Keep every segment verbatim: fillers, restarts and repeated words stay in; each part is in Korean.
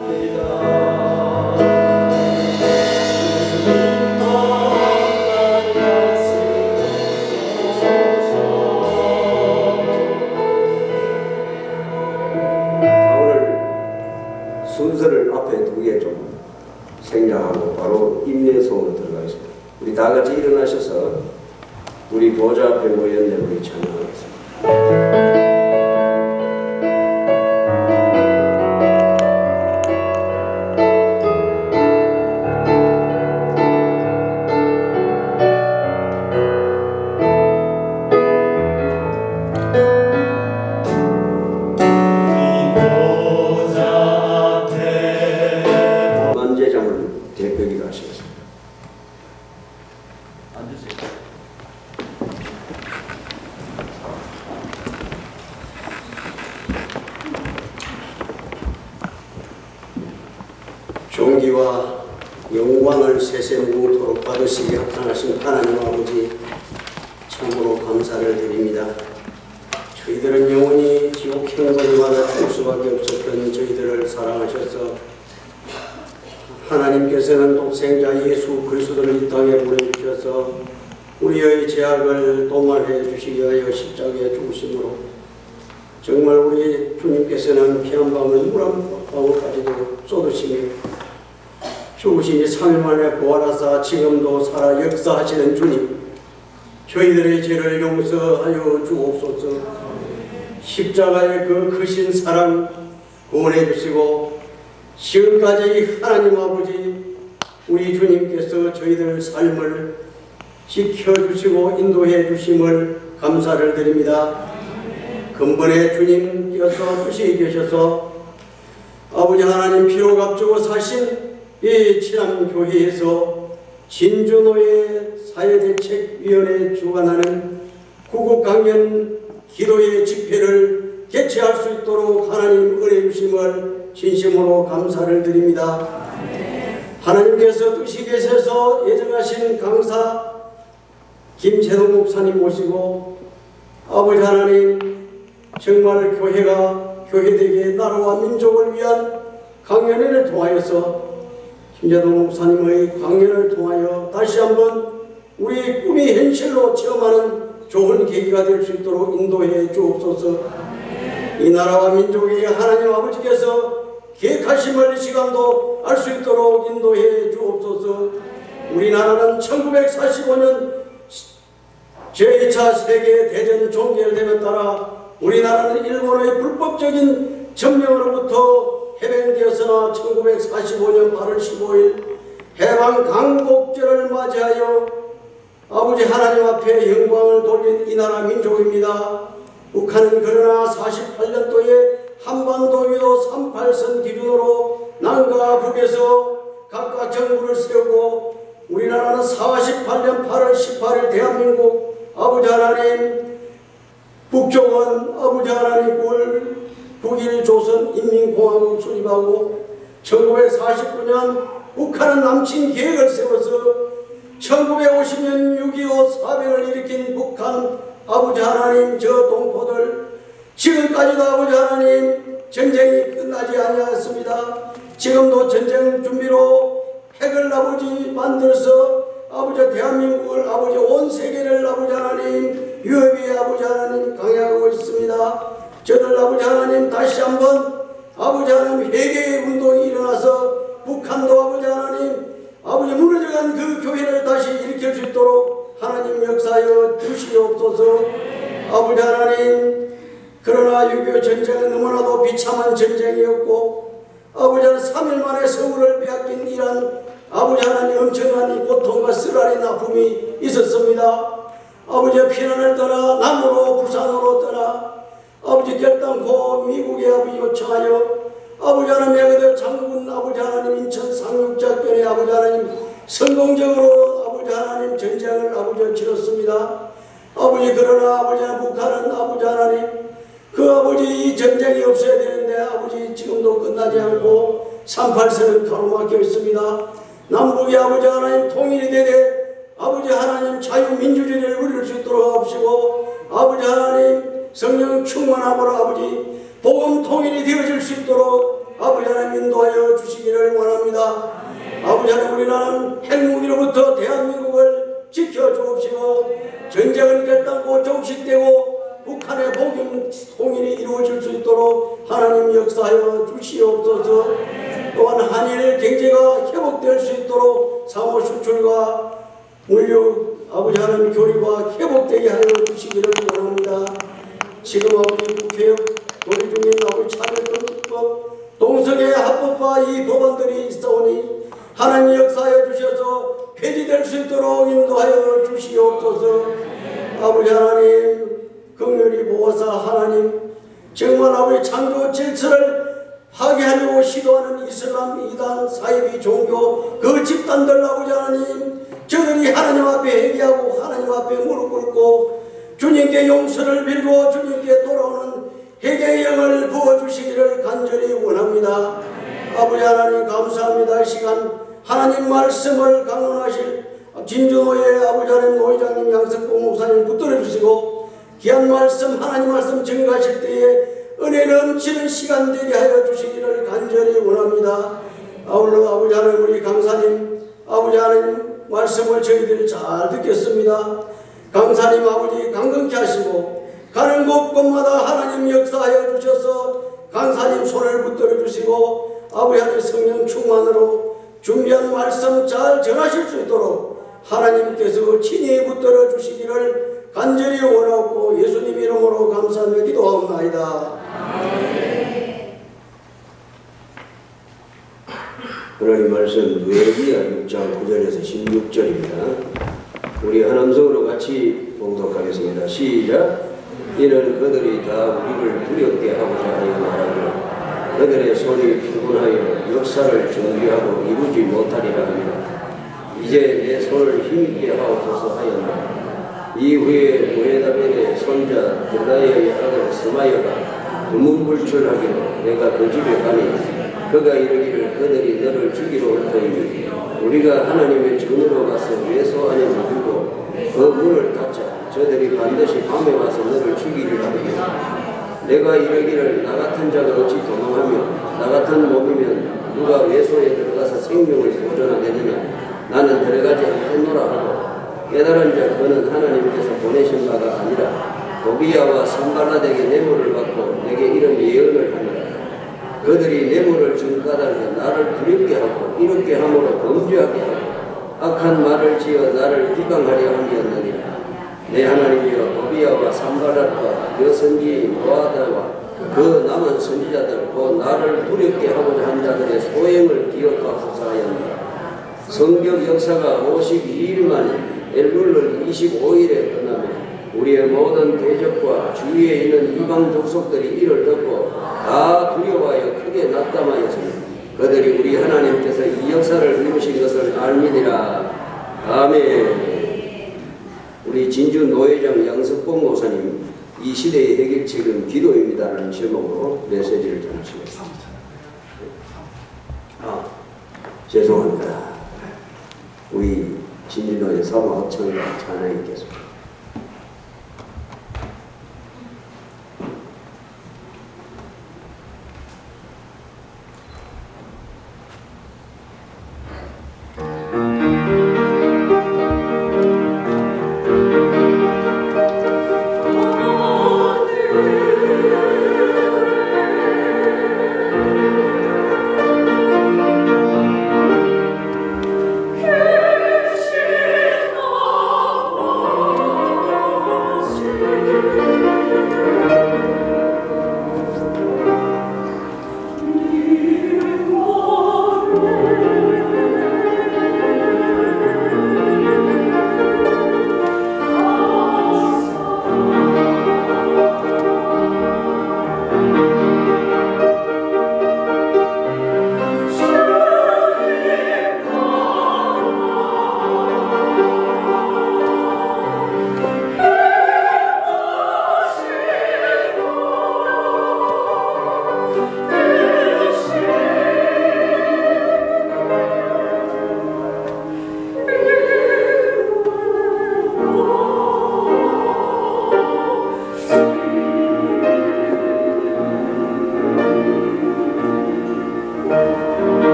순서를 앞에 두개 좀 생략하고 바로 임례소원으로 들어가겠습니다. 우리 다 같이 일어나셔서 우리 보좌 앞에 모였네 우리 찬양하겠습니다. 존귀와 영광을 세세무토록 받으시기 합당하신 하나님 아버지, 참으로 감사를 드립니다. 저희들은 영원히 지옥 행선마다 죽을 수밖에 없었던 저희들을 사랑하셔서 하나님께서는 독생자 예수 그리스도를 이 땅에 보내주셔서 우리의 죄악을 도말해 주시기 위하여 십자가에 죽으심으로 정말 우리 주님께서는 피 한 방울 물 한 방울까지도 쏟으시며 죽으시니 삼 일 만에 부활하사 지금도 살아 역사하시는 주님, 저희들의 죄를 용서하여 주옵소서. 십자가의 그 크신 사랑 구원해 주시고 지금까지 하나님 아버지 우리 주님께서 저희들 삶을 지켜주시고 인도해 주심을 감사를 드립니다. 근본의 주님께서 뜻이 계셔서 아버지 하나님 피로 값주고 사신 이 친암교회에서 진주노예 사회대책위원회 주관하는 구국강연 기도의 집회를 개최할 수 있도록 하나님 은혜 주심을 진심으로 감사를 드립니다. 하나님께서 뜻이 계셔서 예정하신 강사 김재동 목사님 모시고 아버지 하나님 정말 교회가 교회되게 나라와 민족을 위한 강연회를 통하여서 김재동 목사님의 강연을 통하여 다시 한번 우리 꿈이 현실로 체험하는 좋은 계기가 될 수 있도록 인도해 주옵소서. 이 나라와 민족에게 하나님 아버지께서 계획하심을 이 시간도 알 수 있도록 인도해 주옵소서. 우리나라는 천구백사십오 년 제이 차 세계대전 종결됨에 따라 우리나라는 일본의 불법적인 점령으로부터 해방되었으나 천구백사십오 년 팔월 십오일 해방 강복절을 맞이하여 아버지 하나님 앞에 영광을 돌린 이 나라 민족입니다. 북한은 그러나 사십팔 년도에 한반도 위도 삼십팔 선 기준으로 남과 북에서 각각 정부를 세우고 우리나라는 사십팔 년 팔월 십팔일 대한민국 아버지 하나님 북쪽은 아버지 하나님 꿀 북일 조선 인민공화국 수립하고 천구백사십구 년 북한은 남침 계획을 세워서 천구백오십 년 육이오 사변을 일으킨 북한 아버지 하나님 저 동포들 지금까지도 아버지 하나님 전쟁이 끝나지 아니하였습니다. 지금도 전쟁 준비로 핵을 아버지 만들어서 아버지 대한민국을 아버지 온 세계를 아버지 하나님 위협이 아버지 하나님 강요하고 있습니다. 저들 아버지 하나님 다시 한번 아버지 하나님 회개의 운동이 일어나서 북한도 아버지 하나님 아버지 무너져간 그 교회를 다시 일으킬 수 있도록 하나님 역사하여 주시옵소서. 아버지 하나님 그러나 육이오 전쟁은 너무나도 비참한 전쟁이었고 아버지 하나님 삼 일 만에 서울을 빼앗긴 이란 아버지 하나님 엄청난 이 고통과 쓰라린 아픔이 있었습니다. 아버지의 피난을 떠나 남으로 부산으로 떠나 아버지 결단코 미국에 아버지 요청하여 아버지 하나님의 그들 장군 아버지 하나님 인천 상륙작전에 아버지 하나님 성공적으로 아버지 하나님 전쟁을 아버지 치렀습니다. 아버지 그러나 아버지 하나님 북한은 아버지 하나님 그 아버지 이 전쟁이 없어야 되는데 아버지 지금도 끝나지 않고 삼십팔 선은 가로막혀 있습니다. 남북이 아버지 하나님 통일이 되되 아버지 하나님 자유민주주의를 누릴 수 있도록 하옵시고 아버지 하나님 성령 충만함으로 아버지 복음 통일이 되어질 수 있도록 아버지 하나님 인도하여 주시기를 원합니다. 아버지 하나님 우리나라는 핵무기로부터 대한민국을 지켜주옵시고 전쟁은 결단코 종식되고 북한의 복임 통일이 이루어질 수 있도록 하나님 역사하여 주시옵소서. 또한 한일 경제가 회복될 수 있도록 사모 수출과 물류 아버지 하나님 교류가 회복되게 하여 주시기를 원합니다. 지금 아버지 국회 도리 중인 아버지 차별금지법 동성애 합법화 이 법안들이 있사오니 하나님 역사하여 주셔서 폐지될 수 있도록 인도하여 주시옵소서. 아버지 하나님 긍휼히 보호사 하나님 정말 아버지 창조 질서를 파괴하려고 시도하는 이슬람 이단 사이비 종교 그 집단들 아버지 하나님 저들이 하나님 앞에 회개하고 하나님 앞에 무릎 꿇고 주님께 용서를 빌고 주님께 돌아오는 회개의 영을 부어주시기를 간절히 원합니다. 아버지 하나님 감사합니다. 이 시간 하나님 말씀을 강론하실 진주노예 아버지 하나님 노회장님 양석봉 목사님 붙들어 주시고 귀한 말씀 하나님 말씀 증거하실 때에 은혜 넘치는 시간 되게 하여 주시기를 간절히 원합니다. 아울러 아버지 하나님 우리 강사님 아버지 하나님 말씀을 저희들이 잘 듣겠습니다. 강사님 아버지 강건케 하시고 가는 곳곳마다 하나님 역사하여 주셔서 강사님 손을 붙들어 주시고 아버지 하나님 성령 충만으로 준비한 말씀 잘 전하실 수 있도록 하나님께서 친히 붙들어 주시기를 간절히 원하고 예수님 이름으로 감사하며 기도하옵나이다. 하나님 말씀 누에미야 육 장 구 절에서 십육 절입니다. 우리 한 음성으로 같이 봉독하겠습니다. 시작. 이는 그들이 다 우리를 두렵게 하고자 하여 말하기를 그들의 손이 피곤하여 역사를 준비하고 이루지 못하리라 하니라. 이제 내 손을 힘있게 하옵소서 하였노라. 이후에 모헤다벨의 손자 드다야의 아들 스마야가 두문불출하기로 내가 그 집에 가니 그가 이르기를 그들이 너를 죽이러 올 터이니 우리가 하나님의 전으로 가서 외소하여 누르고 그 문을 닫자. 저들이 반드시 밤에 와서 너를 죽이리라 하며 내가 이르기를 나 같은 자가 어찌 도망하며 나 같은 몸이면 누가 외소에 들어가서 생명을 보존하겠느냐. 나는 들어가지 않겠노라 하고 깨달은 자 그는 하나님께서 보내신 바가 아니라 도비야와 산발라덱의 뇌물을 받고 내게 이런 예언을 하니라. 그들이 뇌물을 준 까닭에 나를 두렵게 하고 이롭게 함으로 범죄하게 하고 악한 말을 지어 나를 비방하려 함이었느니라. 내 하나님이여 도비야와 산발라덱과 그 선지인 모아다와 그 남은 선지자들 곧 나를 두렵게 하고자 한 자들의 소행을 기억하고자 하였느니라. 성경 역사가 오십이 일 만에 엘룰을 이십오 일에 끝나며 우리의 모든 대적과 주위에 있는 이방 족속들이 이를 듣고 다 두려워하여 크게 낙담하였으니 그들이 우리 하나님께서 이 역사를 이루신 것을 알미니라. 아멘. 우리 진주 노회장 양석봉 목사님 이 시대의 해결책은 기도입니다라는 제목으로 메시지를 전하시겠습니다. 아, 죄송합니다. 우리 진주노회 사모 합창가 찬양이 있겠습니다.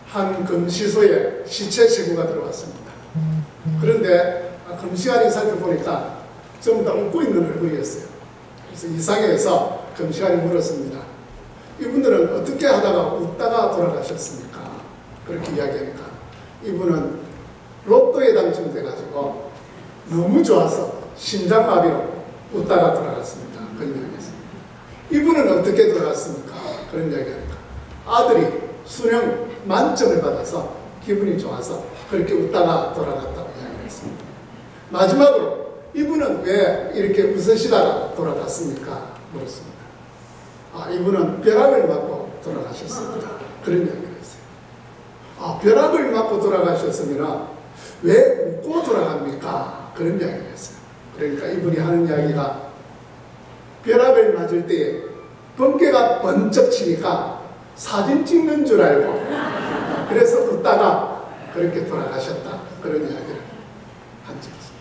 한 금시소에 시체 제보가 들어왔습니다. 그런데 금시간이 살펴보니까 전부 다 웃고 있는 얼굴이었어요. 그래서 이상해서 금시간이 물었습니다. 이분들은 어떻게 하다가 웃다가 돌아가셨습니까? 그렇게 이야기하니까 이분은 로또에 당첨돼가지고 너무 좋아서 심장마비로 웃다가 돌아갔습니다. 그런 이야기했습니다. 이분은 어떻게 돌아갔습니까? 그런 이야기하니까 아들이 수능 만점을 받아서 기분이 좋아서 그렇게 웃다가 돌아갔다고 이야기를 했습니다. 마지막으로 이분은 왜 이렇게 웃으시다가 돌아갔습니까? 물었습니다. 아, 이분은 벼락을 맞고 돌아가셨습니다. 그런 이야기를 했어요. 아, 벼락을 맞고 돌아가셨으면 왜 웃고 돌아갑니까? 그런 이야기를 했어요. 그러니까 이분이 하는 이야기가 벼락을 맞을 때에 번개가 번쩍 치니까 사진 찍는 줄 알고 그래서 웃다가 그렇게 돌아가셨다. 그런 이야기를 한 적이 있습니다.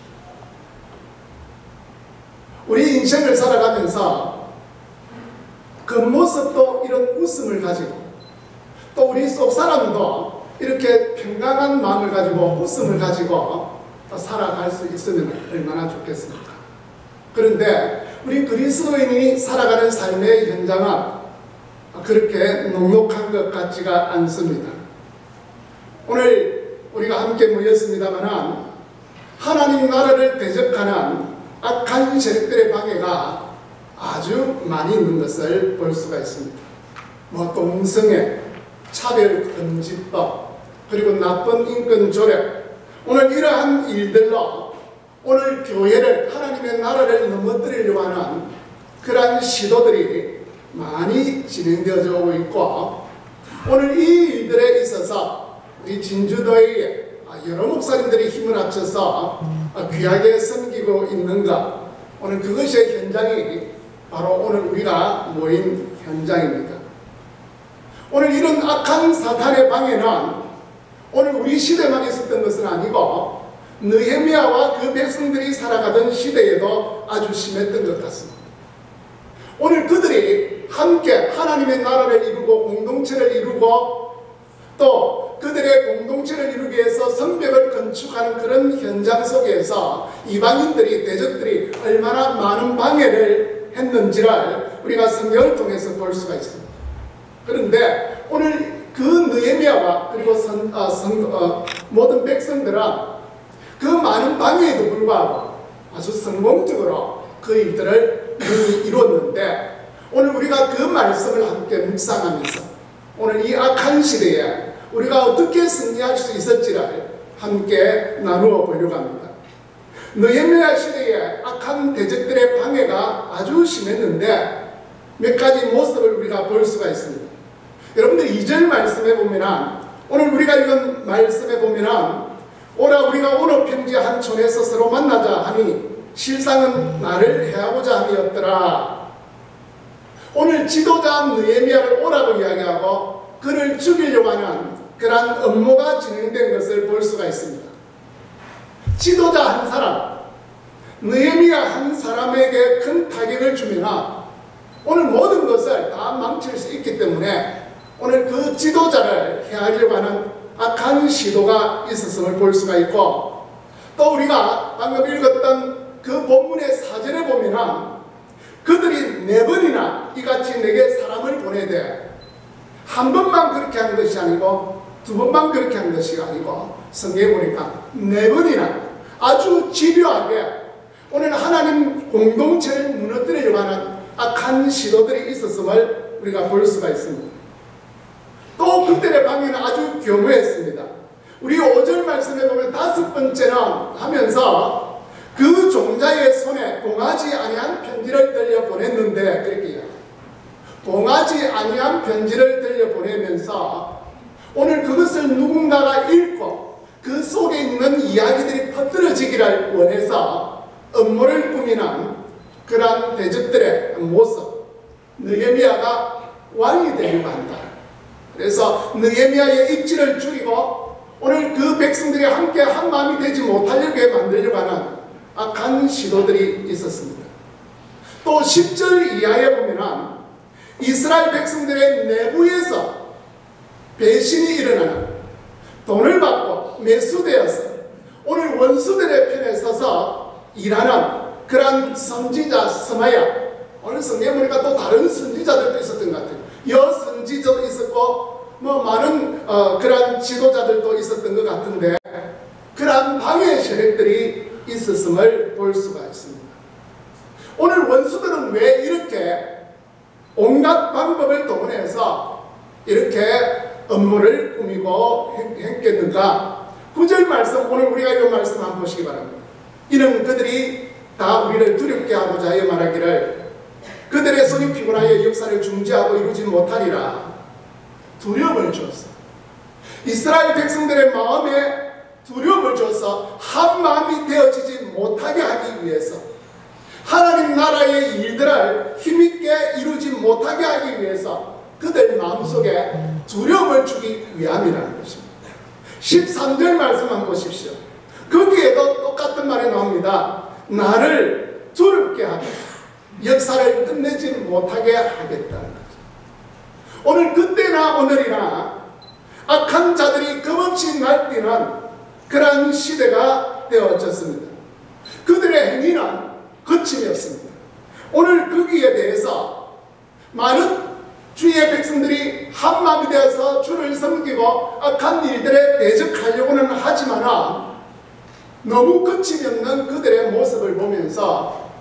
우리 인생을 살아가면서 겉모습도 이런 웃음을 가지고 또 우리 속 사람도 이렇게 평강한 마음을 가지고 웃음을 가지고 또 살아갈 수 있으면 얼마나 좋겠습니까? 그런데 우리 그리스도인이 살아가는 삶의 현장은 그렇게 녹록한 것 같지가 않습니다. 오늘 우리가 함께 모였습니다만 하나님 나라를 대적하는 악한 세력들의 방해가 아주 많이 있는 것을 볼 수가 있습니다. 뭐 동성애, 차별금지법, 그리고 나쁜 인권 조력, 오늘 이러한 일들로 오늘 교회를 하나님의 나라를 넘어뜨리려고 하는 그러한 시도들이 많이 진행되어져 오고 있고 오늘 이 일들에 있어서 우리 진주도에 여러 목사님들이 힘을 합쳐서 귀하게 섬기고 있는 것 오늘 그것의 현장이 바로 오늘 우리가 모인 현장입니다. 오늘 이런 악한 사탄의 방해는 오늘 우리 시대만 있었던 것은 아니고 느헤미야와 그 백성들이 살아가던 시대에도 아주 심했던 것 같습니다. 오늘 그들이 함께 하나님의 나라를 이루고 공동체를 이루고 또 그들의 공동체를 이루기 위해서 성벽을 건축하는 그런 현장 속에서 이방인들이 대적들이 얼마나 많은 방해를 했는지를 우리가 성경을 통해서 볼 수가 있습니다. 그런데 오늘 그 느헤미야와 그리고 선, 어, 성, 어, 모든 백성들은 그 많은 방해에도 불구하고 아주 성공적으로 그 일들을 이미 이뤘는데 오늘 우리가 그 말씀을 함께 묵상하면서 오늘 이 악한 시대에 우리가 어떻게 승리할 수 있을지를 함께 나누어 보려고 합니다. 느헤미야 시대에 악한 대적들의 방해가 아주 심했는데 몇 가지 모습을 우리가 볼 수가 있습니다. 여러분들 이 절 말씀에 보면 오늘 우리가 읽은 말씀에 보면 오라 우리가 오너 평지 한 촌에서 서로 만나자 하니 실상은 나를 해하고자 함이었더라. 오늘 지도자 느헤미야를 오라고 이야기하고 그를 죽이려고 하는 그러한 음모가 진행된 것을 볼 수가 있습니다. 지도자 한 사람, 느헤미야 한 사람에게 큰 타격을 주면 오늘 모든 것을 다 망칠 수 있기 때문에 오늘 그 지도자를 해하려고 하는 악한 시도가 있었음을 볼 수가 있고 또 우리가 방금 읽었던 그 본문의 사전에 보면 그들이 네 번이나 이같이 내게 사람을 보내야 돼. 한 번만 그렇게 한 것이 아니고 두 번만 그렇게 한 것이 아니고 성경에 보니까 네 번이나 아주 집요하게 오늘 하나님 공동체를 무너뜨리려고 하는 악한 시도들이 있었음을 우리가 볼 수가 있습니다. 또 그들의 방해는 아주 교묘했습니다. 우리 오 절 말씀에 보면 다섯 번째는 하면서 그 종자의 손에 봉하지 아니한 편지를 들려 보냈는데 그렇게 이야기합니다. 봉하지 아니한 편지를 들려 보내면서 오늘 그것을 누군가가 읽고 그 속에 있는 이야기들이 퍼뜨려지기를 원해서 음모를 꾸미는 그러한 대적들의 모습, 느헤미야가 왕이 되려고 한다. 그래서 느헤미야의 입지를 줄이고 오늘 그 백성들이 함께 한 마음이 되지 못하려고 만들려고 하는 악한 시도들이 있었습니다. 또 십 절 이하에 보면 이스라엘 백성들의 내부에서 배신이 일어나는 매수되어서 오늘 원수들의 편에 서서 일하는 그러한 선지자 스마야, 오늘 성경에 보니까 또 다른 선지자들도 있었던 것 같아요. 여선지자도 있었고 뭐 많은 어, 그러한 지도자들도 있었던 것 같은데 그러한 방해 세력들이 있었음을 볼 수가 있습니다. 오늘 원수들은 왜 이렇게 온갖 방법을 동원해서 이렇게 업무를 꾸미고 했겠는가? 구 절 말씀, 오늘 우리가 이 말씀 한번 보시기 바랍니다. 이는 그들이 다 우리를 두렵게 하고자 하여 말하기를 그들의 손이 피곤하여 역사를 중지하고 이루지 못하리라. 두려움을 줬어. 이스라엘 백성들의 마음에 두려움을 줘서 한 마음이 되어지지 못하게 하기 위해서, 하나님 나라의 일들을 힘있게 이루지 못하게 하기 위해서 그들 마음속에 두려움을 주기 위함이라는 것입니다. 십삼 절 말씀 한번 보십시오. 거기에도 똑같은 말이 나옵니다. 나를 두렵게 하며 역사를 끝내지 못하게 하겠다는 거죠. 오늘 그때나 오늘이나 악한 자들이 겁없이 날뛰는 그러한 시대가 되어졌습니다. 그들의 행위는 거침이 없습니다. 오늘 거기에 대해서 많은 주의 백성들이 한마음이 되어서 주를 섬기고 악한 일들에 대적하려고는 하지만 너무 거침이 없는 그들의 모습을 보면서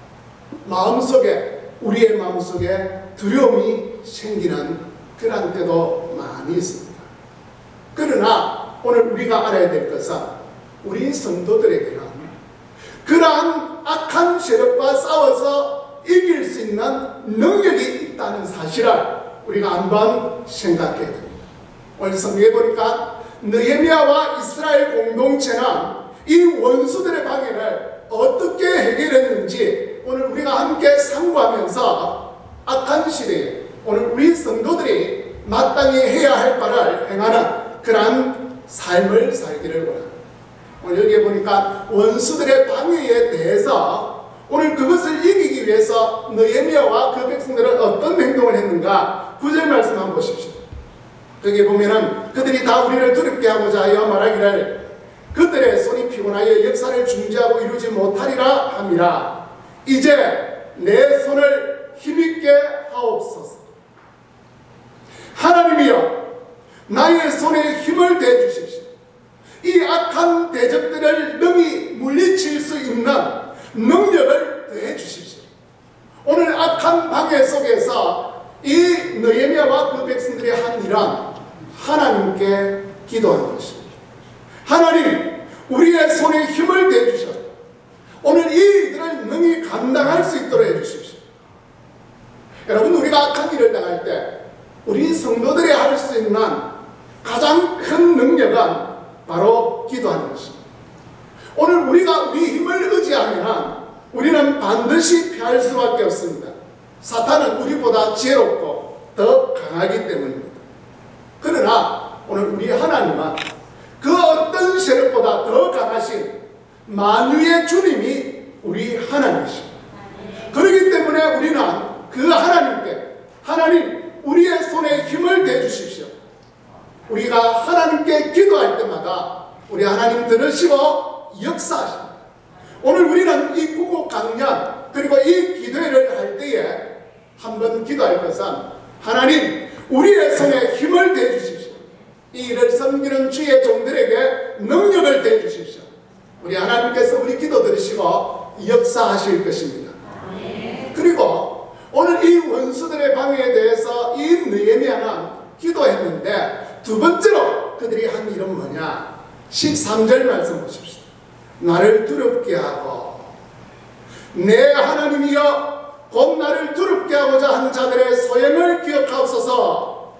마음속에, 우리의 마음속에 두려움이 생기는 그런 때도 많이 있습니다. 그러나 오늘 우리가 알아야 될 것은 우리 성도들에게는 그러한 악한 세력과 싸워서 이길 수 있는 능력이 있다는 사실을 우리가 한번 생각해야 됩니다. 오늘 성경에 보니까 느헤미야와 이스라엘 공동체는 이 원수들의 방해를 어떻게 해결했는지 오늘 우리가 함께 상고하면서 악한 시대에 오늘 우리 성도들이 마땅히 해야 할 바를 행하는 그러한 삶을 살기를 원합니다. 오늘 여기에 보니까 원수들의 방해에 대해서 오늘 그것을 이기기 위해서 느헤미야와 그 백성들은 어떤 행동을 했는가? 구 절 말씀 한번 보십시오. 거기에 보면은 그들이 다 우리를 두렵게 하고자 하여 말하기를 그들의 손이 피곤하여 역사를 중지하고 이루지 못하리라 함이라. 이제 내 손을 힘있게 하옵소서. 하나님이여, 나의 손에 힘을 대주십시오. 이 악한 대적들을 능히 물리칠 수 있는 능력을 더해 주십시오. 오늘 악한 방해 속에서 이 느헤미야와 그 백성들이 한 일은 하나님께 기도하는 것입니다. 하나님, 우리의 손에 힘을 대주셔 오늘 이 일들을 능히 감당할 수 있도록 해주십시오. 여러분, 우리가 악한 일을 당할 때 우리 성도들이 할 수 있는 가장 큰 능력은 바로 기도하는 것입니다. 오늘 우리가 우리 힘을 의지하면 우리는 반드시 피할 수밖에 없습니다. 사탄은 우리보다 지혜롭고 더 강하기 때문입니다. 그러나 오늘 우리 하나님은 그 어떤 세력보다 더 강하신 만유의 주님이 우리 하나님이십니다. 그렇기 때문에 우리는 그 하나님께, 하나님 우리의 손에 힘을 대주십시오. 우리가 하나님께 기도할 때마다 우리 하나님 들으시고 역사하십니다. 오늘 우리는 이 구국 강연 그리고 이 기도회를 할 때에 한번 기도할 것은 하나님 우리의 손에 힘을 대주십시오. 이 일을 섬기는 주의 종들에게 능력을 대주십시오. 우리 하나님께서 우리 기도 들으시고 역사하실 것입니다. 그리고 오늘 이 원수들의 방해에 대해서 이 느헤미야는 기도했는데 두 번째로 그들이 한 일은 뭐냐? 십삼 절 말씀 보십시오. 나를 두렵게 하고 내 하나님이여 곧 나를 두렵게 하고자 한 자들의 소행을 기억하옵소서.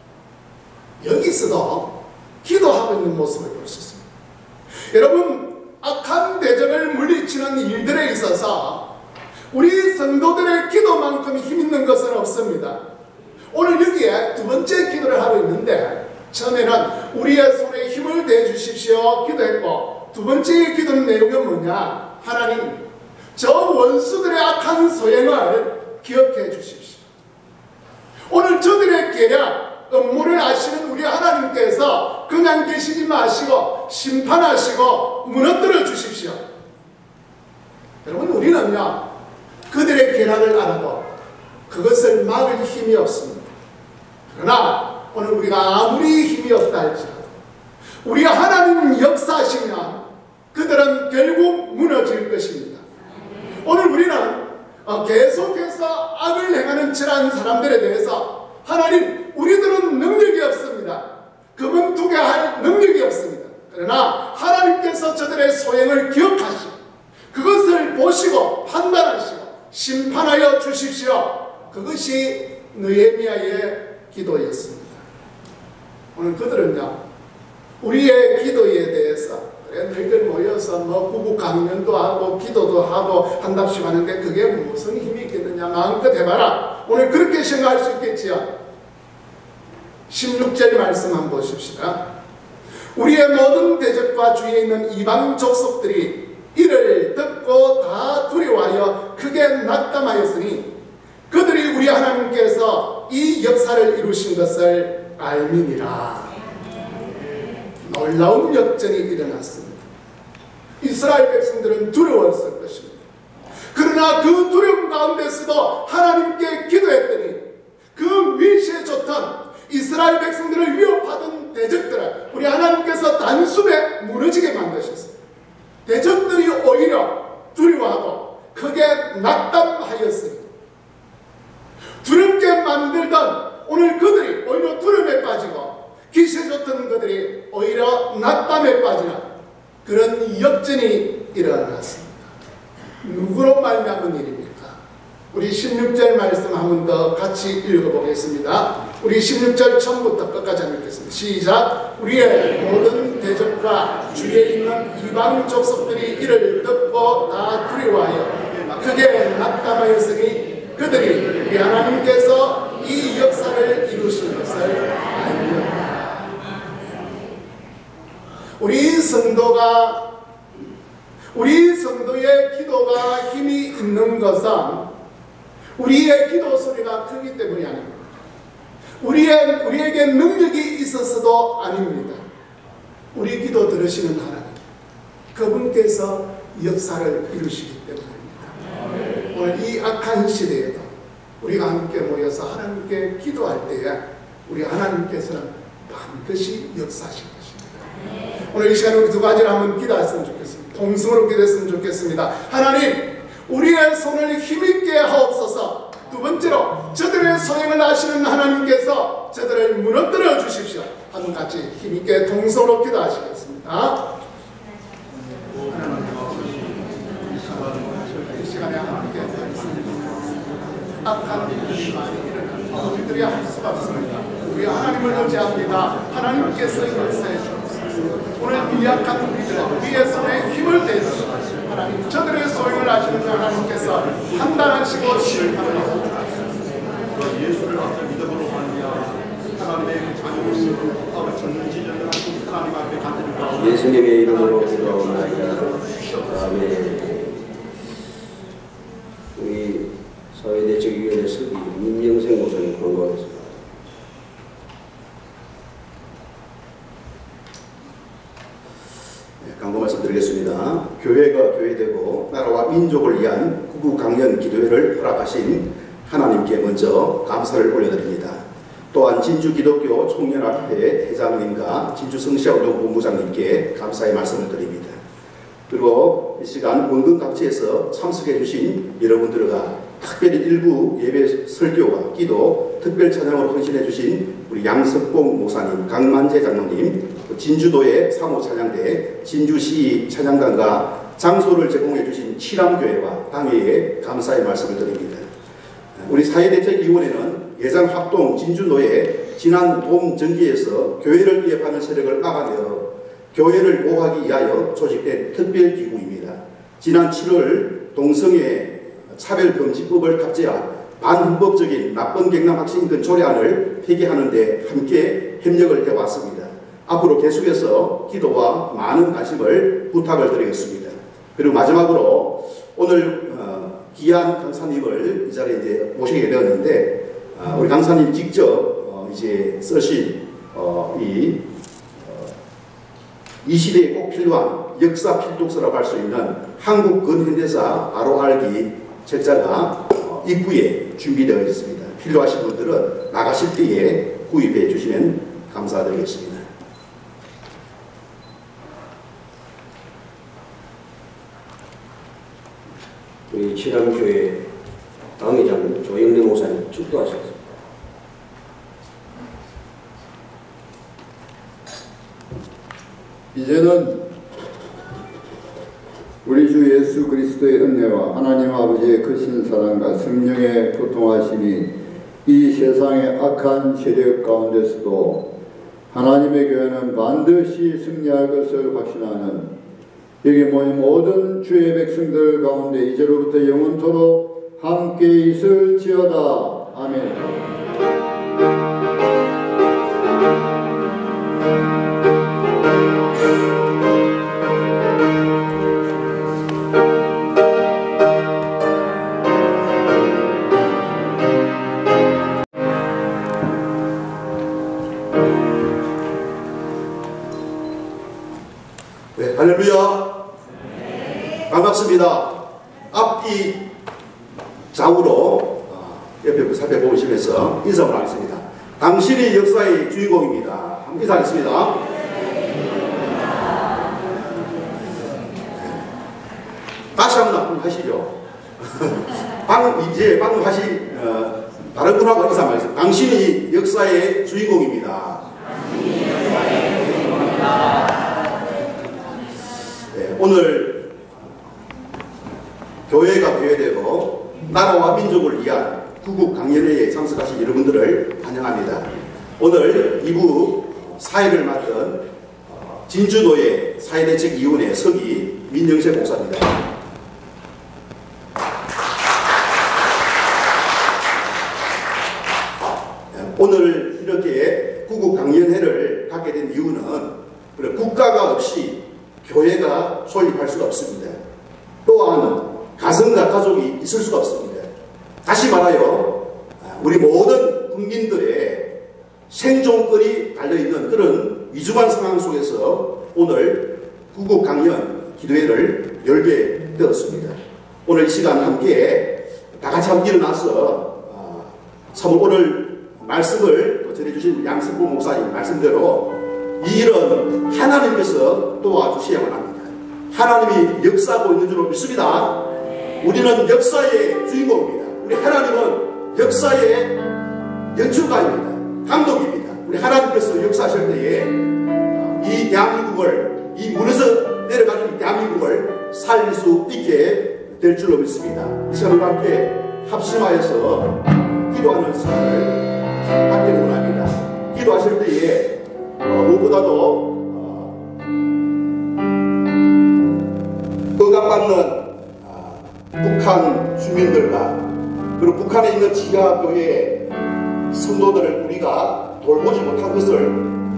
여기서도 기도하고 있는 모습을 볼 수 있습니다. 여러분, 악한 대적을 물리치는 일들에 있어서 우리 성도들의 기도만큼 힘있는 것은 없습니다. 오늘 여기에 두 번째 기도를 하고 있는데 처음에는 우리의 손에 힘을 대주십시오 기도했고, 두 번째 기도는 내용은 뭐냐? 하나님 저 원수들의 악한 소행을 기억해 주십시오. 오늘 저들의 계략, 음모를 아시는 우리 하나님께서 그냥 계시지 마시고 심판하시고 무너뜨려 주십시오. 여러분, 우리는요 그들의 계략을 알아도 그것을 막을 힘이 없습니다. 그러나 오늘 우리가 아무리 힘이 없다 할지라도 우리 하나님 역사하시면 그들은 결국 무너질 것입니다. 오늘 우리는 계속해서 악을 행하는 저러한 사람들에 대해서 하나님, 우리들은 능력이 없습니다. 그만두게 할 능력이 없습니다. 그러나 하나님께서 저들의 소행을 기억하시고 그것을 보시고 판단하시고 심판하여 주십시오. 그것이 느헤미야의 기도였습니다. 오늘 그들은요 우리의 기도에 대해서 그래 너희들 모여서 뭐 부부 강연도 하고 기도도 하고 한답시고 하는데 그게 무슨 힘이 있겠느냐, 마음껏 해봐라. 오늘 그렇게 생각할 수 있겠지요. 십육 절 말씀 한번 보십시다. 우리의 모든 대적과 주위에 있는 이방 족속들이 이를 듣고 다 두려워하여 크게 낙담하였으니 그들이 우리 하나님께서 이 역사를 이루신 것을 알미니라. 놀라운 역전이 일어났습니다. 이스라엘 백성들은 두려웠을 것입니다. 그러나 그 두려움 가운데서도 하나님께 기도했더니 그 위시에 좋던 이스라엘 백성들을 위협하던 대적들을 우리 하나님께서 단숨에 무너지게 만드셨습니다. 대적들이 오히려 두려워하고 크게 낙담하였습니다. 두렵게 만들던 오늘 그들이 오히려 두려움에 빠지고 기세 좋던 그들이 오히려 낙담에 빠지는 그런 역전이 일어났습니다. 누구로 말미암은 일입니까? 우리 십육 절 말씀 한 번 더 같이 읽어보겠습니다. 우리 십육 절 처음부터 끝까지 한번 읽겠습니다. 시작. 우리의 모든 대적과 주위에 있는 이방 족속들이 이를 듣고 다 두려워하여 크게 낙담하였으니 그들이 우리 하나님께서 이 역사를 이루신 것을 알리었다. 우리 성도가 우리 성도의 기도가 힘이 있는 것은 우리의 기도 소리가 크기 때문이 아닙니다. 우리의, 우리에게 능력이 있어서도 아닙니다. 우리 기도 들으시는 하나님, 그분께서 역사를 이루시기 때문입니다. 오늘 이 악한 시대에도 우리가 함께 모여서 하나님께 기도할 때에 우리 하나님께서는 반드시 역사하실 것입니다. 오늘 이 시간에 우리 두 가지를 한번 기도했으면 좋겠습니다. 동성으로 기도했으면 좋겠습니다. 하나님, 우리의 손을 힘있게 하옵소서. 두 번째로 저들의 소행을 아시는 하나님께서 저들을 무너뜨려 주십시오. 한번 같이 힘있게 동성으로 기도하시겠습니다. 이 시간에 함께 악한 일들이 많이 일어납니다. 우리들이 할 수가 없습니다. 우리 하나님을 의지합니다. 하나님께서 역사해 주옵소서. 오늘 미약한 우리들 우리의 손에 힘을 내주시고 하나님, 저들의 소용을 아시는 하나님께서 판단하시고 심판하시고 예수를 앞에 믿음으로 말미암아 하나님의 자녀로서 전지전능한 하나님 앞에 간절히 예수님의 이름으로 기도하옵나이다. 아멘. 우리 사회대책위원회 서기 임영생 목사님 권고하겠습니다. 강구 말씀드리겠습니다. 교회가 교회되고 나라와 민족을 위한 구구 강연 기도회를 허락하신 하나님께 먼저 감사를 올려드립니다. 또한 진주기독교 청년학회 회장님과 진주성시아운동본부장님께 감사의 말씀을 드립니다. 그리고 이 시간 원근 각지에서 참석해 주신 여러분들과 특별히 일부 예배 설교와 기도 특별 찬양으로 헌신해 주신 우리 양석봉 목사님, 강만재 장로님, 진주도의 사모 찬양대, 진주시 찬양단과 장소를 제공해 주신 칠암교회와 당회에 감사의 말씀을 드립니다. 우리 사회대책위원회는 예장합동 진주노에 지난 봄 정기에서 교회를 위협하는 세력을 막아내어 교회를 보호하기 위하여 조직된 특별기구입니다. 지난 칠월 동성애 차별금지법을 탑재한 반헌법적인 나쁜 경남학생인권 조례안을 폐기하는 데 함께 협력을 해왔습니다. 앞으로 계속해서 기도와 많은 관심을 부탁을 드리겠습니다. 그리고 마지막으로 오늘 어, 기한 강사님을 이 자리에 이제 모시게 되었는데 어, 우리 강사님 직접 어, 이제 쓰신 어, 이 어, 이 시대에 꼭 필요한 역사 필독서라고 할 수 있는 한국 근현대사 바로 알기 책자가 입구에 준비되어 있습니다. 필요하신 분들은 나가실 때에 구입해 주시면 감사드리겠습니다. 우리 칠암교회 당회장 조영래 목사님 축도하셨습니다. 이제는 우리 주 예수 그리스도의 은혜와 하나님 아버지의 크신 사랑과 성령의 교통하심이 이 세상의 악한 세력 가운데서도 하나님의 교회는 반드시 승리할 것을 확신하는 여기 모인 모든 주의 백성들 가운데 이제로부터 영원토록 함께 있을지어다. 아멘. 네, 할렐루야. 네. 반갑습니다. 앞뒤 좌우로 옆에 살펴보시면서 인사를 하겠습니다. 당신이 역사의 주인공입니다. 한번 인사하겠습니다. 다시 한번 하시죠. 방금 이제 방금 하신 어, 다른 분하고 인사하겠습니다. 당신이 역사의 주인공입니다. 네, 오늘 교회가 교회되고 나라와 민족을 위한 구국 강연회에 참석하신 여러분들을 환영합니다. 오늘 이 부 사회를 맡은 진주도의 사회대책위원회 서기 민영세 목사입니다. 오늘 이렇게 구국 강연회를 갖게 된 이유는 국가가 없이 교회가 설립할 수가 없습니다. 또한 가정과 가족이 있을 수가 없습니다. 다시 말하여 우리 모든 국민들의 생존권이 달려있는 그런 위중한 상황 속에서 오늘 구국 강연 기도회를 열게 되었습니다. 오늘 이 시간 함께 다 같이 함께 일어나서 삼월 오늘 말씀을 전해주신 양승보 목사님 말씀대로 이 일은 하나님께서 도와주셔야만 합니다. 하나님이 역사하고 있는 줄 믿습니다. 우리는 역사의 주인공입니다. 우리 하나님은 역사의 연출가입니다. 감독입니다. 우리 하나님께서 역사하실 때에 이 대한민국을, 이 무너져 내려가는 이 대한민국을 살릴 수 있게 될 줄로 믿습니다. 이 시간과 함께 합심하여서 기도하는 시간을 함께 원합니다. 기도하실 때에 어, 무엇보다도 어, 억압받는 어, 북한 주민들과 그리고 북한에 있는 지하교회 성도들을 우리가 돌보지 못한 것을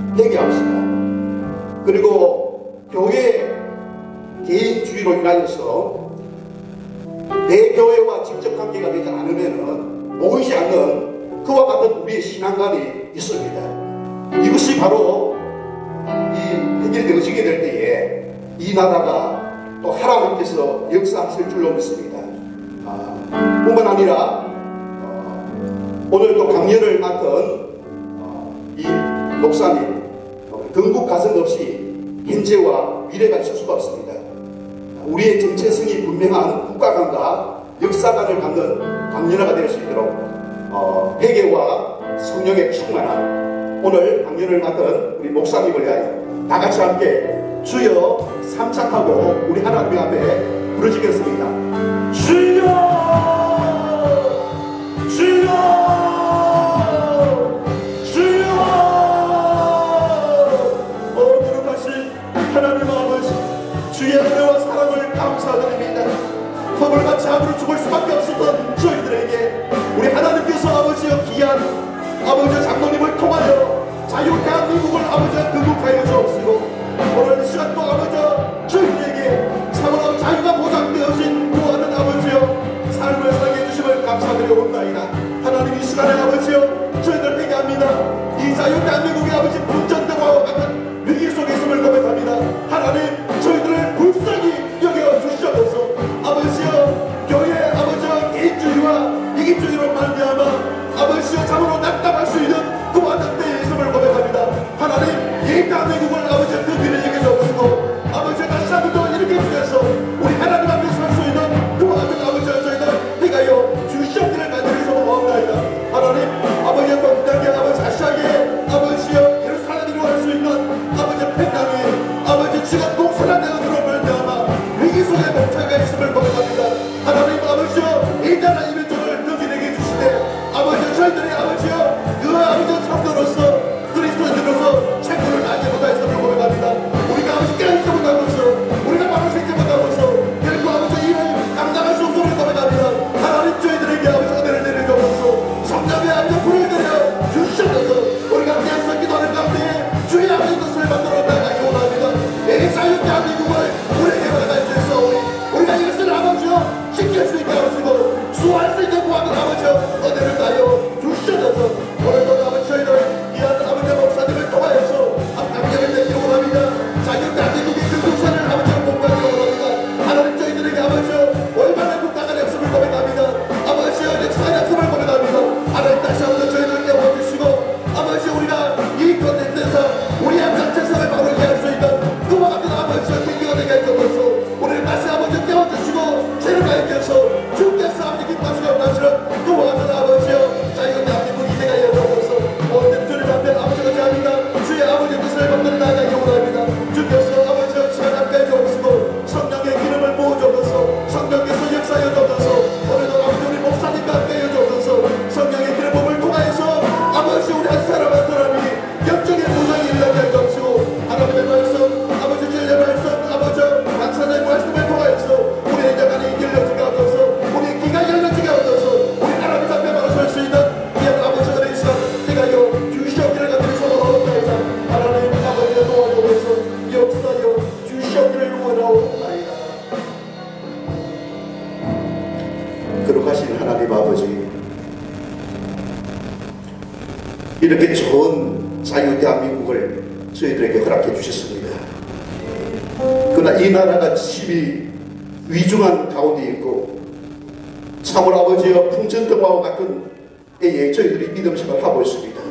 회개합시다. 그리고 교회 개인주의로 인하여서 내 교회와 직접 관계가 되지 않으면 보이지 않는 그와 같은 우리의 신앙관이 있습니다. 이것이 바로 이 해결되어지게 될 때에 이 나라가 또 하나님께서 역사하실 줄로 믿습니다. 아, 뿐만 아니라 어, 오늘 또 강연을 맡은 어, 이 목사님 어, 건국 가정 없이 현재와 미래가 있을 수가 없습니다. 우리의 정체성이 분명한 국가관과 역사관을 갖는 강연화가 될 수 있도록 어, 회개와 성령의 충만한 오늘 강연을 맡은 우리 목사님을 위하여 다 같이 함께 주여 삼창하고 우리 하나님 앞에 부르짖겠습니다. 주여 주여 주여 오 거룩하신 하나님 아버지 주의 은혜와 사랑을 감사드립니다. 허물같이 아무로 죽을 수밖에 없었던 저희들에게 우리 하나님께서 아버지여 귀한 아버지 장로님을 통하여 자유 대한민국을 아버지가 극복하여 주옵시고 오늘 이 시간 또 아버지여 저희들에게 참으로 자유가 보장되어진 또하는 아버지여 삶을 살게 해주심을 감사드려옵나이다. 하나님 이 시간에 아버지여 저희들 회개합니다. 이 자유 대한민국의 아버지 분전등과 같은 위기 속에 있음을 고백합니다. 아버지가 동선한 내가 말미암아 위기 속에 목차가 있음을 고백합니다. 하나님 아버지여 이 나라 이민족을 덕이되게 해주시되 아버지 저희들이 아버지여 그 아버지 성도로서 그리스도인으로서 책무를 알지 못하였음을 고백합니다. 우리가 아버지 깨닫지 못하면서 우리가 바로 생각 못하면서 결코 아버지 일을 감당할 수 없음을 고백합니다. 하나님 저희들에게 아버지 은혜를 내려주옵소서. 성령의 아버지 불을 내려 주시옵소서. 우리가 계속 기도하는 가운데 주의 아버지 뜻을 만들어 나가기 원합니다. 이 자유 대한민국을 우리에게 받아갈 수 있어 우리가 이것을 아버지여 지킬 수 있게 하시고 수호할 수 있는 구하는 아버지여 은혜를 다하여 주시옵소서. 오늘도 아버지 저희들 귀한 아버지 목사님을 통하여서 감격을 내기로 원합니다. 자유 대한민국의 그 국사를 아버지여 공부하기로 원합니다. 하나님 저희들에게 아버지여 얼마나 국가가 약속을 고백합니다. 아버지여 역사가 약속을 고백합니다. 하나님 다시 한번 저희들 깨워주시고 아버지 우리가 이 컨텐츠에서 우리의 정체성을 바로 이해할 수 있는 그와 같은 아버지의 계기가 되게 해주셔서 우리를 다시 아버지 깨워주시고 죄를 가르쳐서 주께서 아버지 기뻐하시고 원하시는 그와 같은 아버지여 자유의 대한민국 이제가 이어져서 모든 주님 앞에 아버지가 제합니다. 주의 아버지의 뜻을 받는 나아가기 원합니다. 주께서 아버지여 시간 함께 해주시고 성령의 기름을 부어주셔서 성령께서 역사하여 주셔서 오늘도 아버지 우리 목사님과 함께 해주셔서 성령의 기름 부음을 통하여서 아버지 우리 한 사람 한 사람이 영적인 무장이 일어나게 해주시고 하나님의 말씀 아버지 주의 말씀 아버지 강사의 말씀을 통하여서 우리의 영안이 열려지게 하셔서 우리의 귀가 열려지게 하셔서 우리 하나님 앞에 바로 설 수 있는 귀한 아버지 은혜의 시간 제가요 주시옵기를 간절히 소원하옵나이다. 하나님 아버지의 도와주셔서 역사여 주시옵기를 원하옵나이다. 거룩하신 하나님 아버지, 이렇게 좋은 자유 대한민국을 저희들에게 허락해 주셨습니다. 그러나 이 나라가 심히 위중한 가운데 있고 참으로 아버지여 풍전등화와 같은 때에 저희들이 믿음 생활을 하고 있습니다.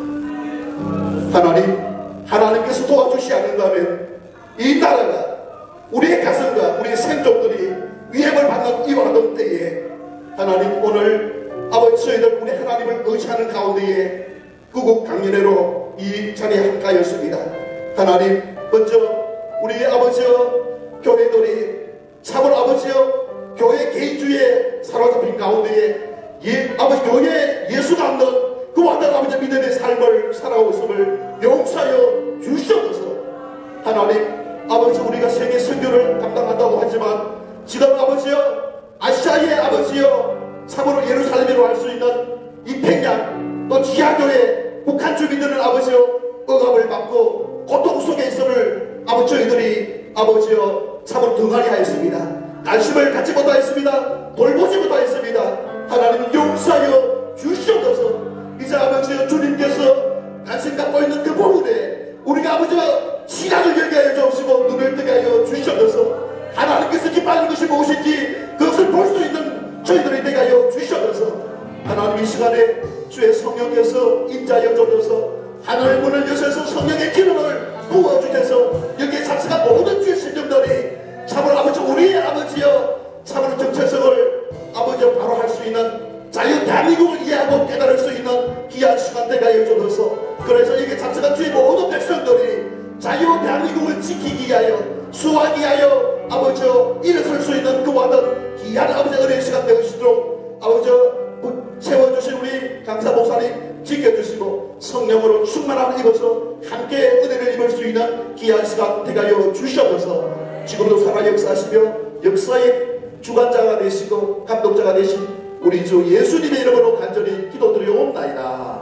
하나님, 하나님께서 도와주시 않는다면 이 나라가 우리의 가슴과 우리의 생존들이 위협을 받는 이와 같은 때에 하나님 오늘 아버지 저희들 우리 하나님을 의지하는 가운데에 구국 강연회로 이 자리에 함께하였습니다. 하나님 먼저 우리 아버지여 교회들이 참으로 아버지여 교회 개인주의에 사로잡힌 가운데에 예, 아버지 교회에 예수가 없는 그와 같은 아버지 믿음의 삶을 살아오고 있음을 용서하여 주시옵소서. 하나님 아버지 우리가 세계 선교를 감당한다고 하지만 지금 아버지여 아시아의 아버지여 참으로 예루살렘으로 할 수 있는 이 평양 또 지하교회 북한 주민들은 아버지여 억압을 받고 고통 속에 있음을 아버지 저희들이 아버지여 참으로 등한히 하였습니다. 관심을 갖지 못하였습니다. 돌보지 못하였습니다. 하나님 용서하여 주시옵소서. 이제 아버지여 주님께서 관심 갖고 있는 그 부분에 우리가 아버지여 시각을 열게 하여 주옵시고 눈을 뜨게 하여 주시옵소서. 하나님께서 기뻐하는 것이 무엇인지 그것을 볼 수 있는 저희들이 되게 하여 주시옵소서. 하나님 이 시간에 주의 성령께서 임자하여 주옵소서. 하늘 문을 여셔서 성령의 기름을 부어주셔서 여기에 참석한 모든 주의 신령들이 참으로 아버지 우리의 아버지여 참으로 정체성을 아버지여 바로 할 수 있는 자유 대한민국을 이해하고 깨달을 수 있는 귀한 시간 되게 하여 주옵소서. 그래서 여기에 참석한 주의 모든 백성들이 자유 대한민국을 지키기 위하여 수호하기 위하여 아버지여 일어설 수 있는 그와 같은 귀한 아버지 은혜의 시간 되시도록 아버지여 채워주신 우리 강사 목사님 지켜주시고 성령으로 충만함을 입어서 함께 은혜를 입을 수 있는 귀한 시간 되게 하여 주시옵소서. 지금도 살아 역사하시며 역사의 주관자가 되시고 감독자가 되신 우리 주 예수님의 이름으로 간절히 기도드리옵나이다.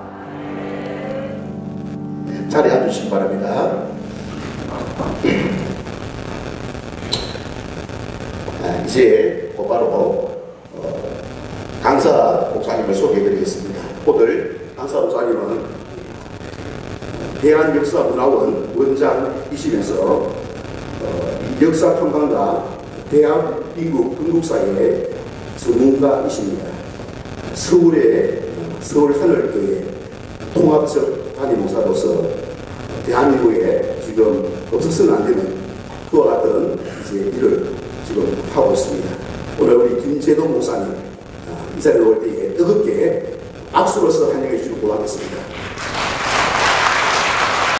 자리에 앉으시기 바랍니다. 아, 이제 곧바로 어, 강사 목사님을 소개해드리겠습니다. 오늘 강사 목사님은 대한역사문화원 원장이시면서 어, 역사평론가 대한민국 건국사의 전문가이십니다. 서울의 서울 하늘교회 통합적 담임목사로서 대한민국에 지금 없어서는 안 되는 그와 같은 이제 일을 지금 하고 있습니다. 오늘 우리 김재도 목사님 이 자리에 올 때에 뜨겁게 박수로서 환영해 주시기 바라겠습니다.